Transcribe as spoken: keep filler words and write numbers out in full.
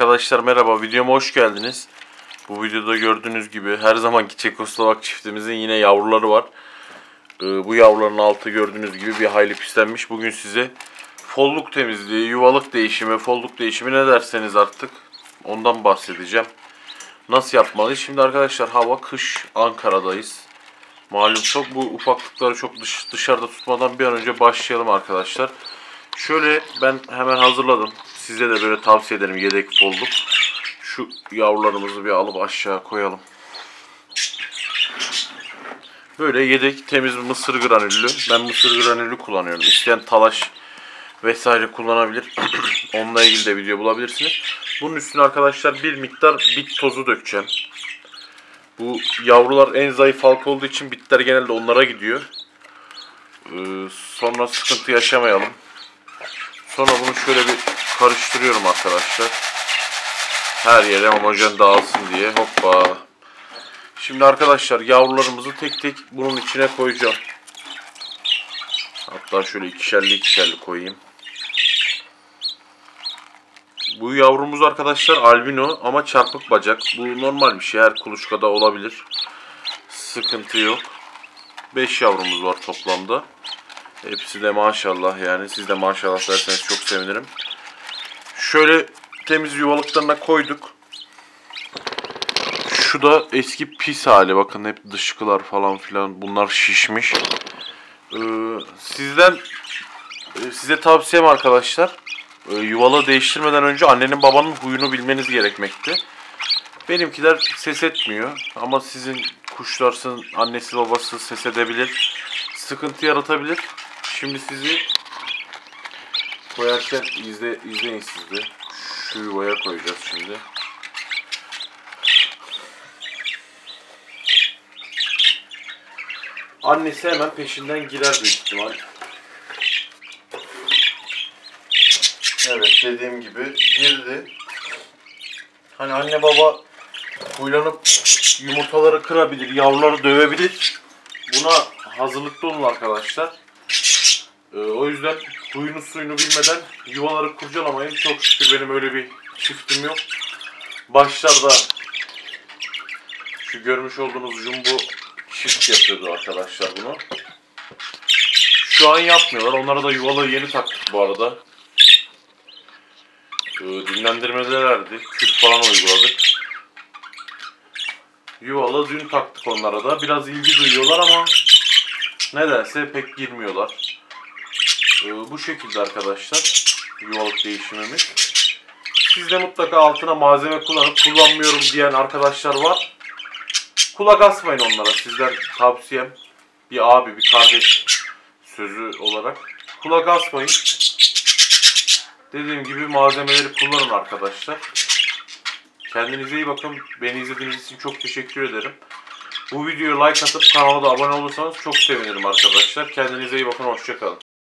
Arkadaşlar merhaba, videoma hoş geldiniz. Bu videoda gördüğünüz gibi her zamanki Çekoslovak çiftimizin yine yavruları var. Ee, bu yavruların altı gördüğünüz gibi bir hayli pislenmiş. Bugün size folluk temizliği, yuvalık değişimi, folluk değişimi ne derseniz artık ondan bahsedeceğim. Nasıl yapmalıyız? Şimdi arkadaşlar hava kış, Ankara'dayız. Malum çok, bu ufaklıkları çok dış, dışarıda tutmadan bir an önce başlayalım arkadaşlar. Şöyle ben hemen hazırladım. Size de böyle tavsiye ederim, yedek folluk. Şu yavrularımızı bir alıp aşağı koyalım. Böyle yedek temiz mısır granüllü. Ben mısır granüllü kullanıyorum. İsteyen talaş vesaire kullanabilir. Onunla ilgili de video bulabilirsiniz. Bunun üstüne arkadaşlar bir miktar bit tozu dökeceğim. Bu yavrular en zayıf halka olduğu için bitler genelde onlara gidiyor. Ee, sonra sıkıntı yaşamayalım. Sonra bunu şöyle bir karıştırıyorum arkadaşlar. Her yere homojen dağılsın diye. Hoppa. Şimdi arkadaşlar yavrularımızı tek tek bunun içine koyacağım. Hatta şöyle ikişerli ikişerli koyayım. Bu yavrumuz arkadaşlar albino ama çarpık bacak. Bu normal bir şey. Her kuluçkada olabilir. Sıkıntı yok. beş yavrumuz var toplamda. Hepsi de maşallah yani. Siz de maşallah derseniz çok sevinirim. Şöyle temiz yuvalıklarına koyduk. Şu da eski pis hali. Bakın hep dışkılar falan filan. Bunlar şişmiş. Ee, sizden size tavsiyem arkadaşlar. E, yuvalığı değiştirmeden önce annenin babanın huyunu bilmeniz gerekmekte. Benimkiler ses etmiyor. Ama sizin kuşlarsın annesi babası ses edebilir. Sıkıntı yaratabilir. Şimdi sizi koyarken izle, izleyin siz de. Şu yuvaya koyacağız şimdi. Annesi hemen peşinden girer büyük ihtimal. Evet, dediğim gibi girdi. Hani anne baba huylanıp yumurtaları kırabilir, yavruları dövebilir. Buna hazırlıklı olun arkadaşlar. Ee, o yüzden huyunu suyunu bilmeden yuvaları kurcalamayın. Çok şükür benim öyle bir çiftim yok. Başlarda şu görmüş olduğunuz jumbo çift yapıyordu arkadaşlar bunu. Şu an yapmıyorlar. Onlara da yuvalığı yeni taktık bu arada. Ee, dinlendirmelerdi. Kürk falan uyguladık. Yuvalığı dün taktık onlara da. Biraz ilgi duyuyorlar ama nedense pek girmiyorlar. Ee, bu şekilde arkadaşlar yuvalık değişimimiz. Siz de mutlaka altına malzeme kullanıp kullanmıyorum diyen arkadaşlar var. Kulak asmayın onlara. Sizden tavsiyem, bir abi bir kardeş sözü olarak kulak asmayın. Dediğim gibi malzemeleri kullanın arkadaşlar. Kendinize iyi bakın. Beni izlediğiniz için çok teşekkür ederim. Bu videoya like atıp kanala da abone olursanız çok sevinirim arkadaşlar. Kendinize iyi bakın. Hoşça kalın.